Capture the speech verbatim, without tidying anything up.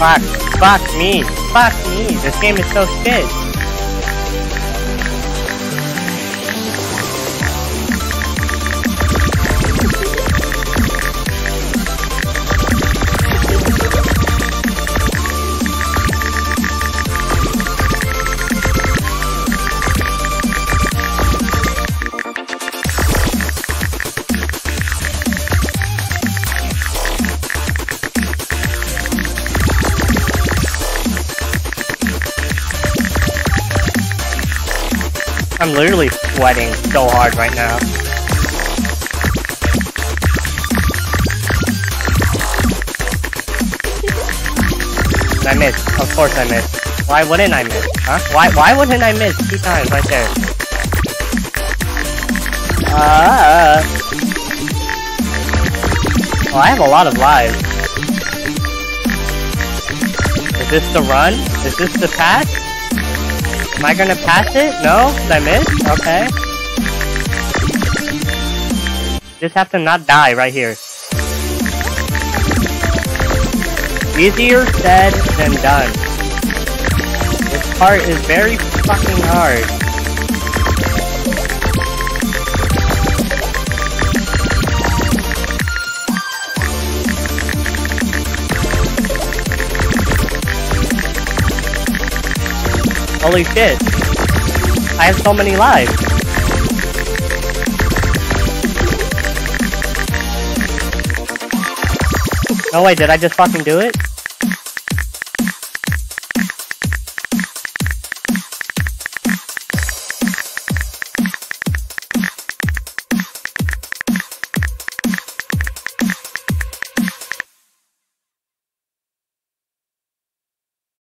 Fuck. Fuck me. Fuck me. This game is so shit. I'm literally sweating so hard right now. I missed. Of course I missed. Why wouldn't I miss? Huh? Why why wouldn't I miss two times right there? Uh Well, I have a lot of lives. Is this the run? Is this the pass? Am I gonna pass it? No? Did I miss? Okay. Just have to not die right here. Easier said than done. This part is very fucking hard. Holy shit. I have so many lives. No way, did I just fucking do it?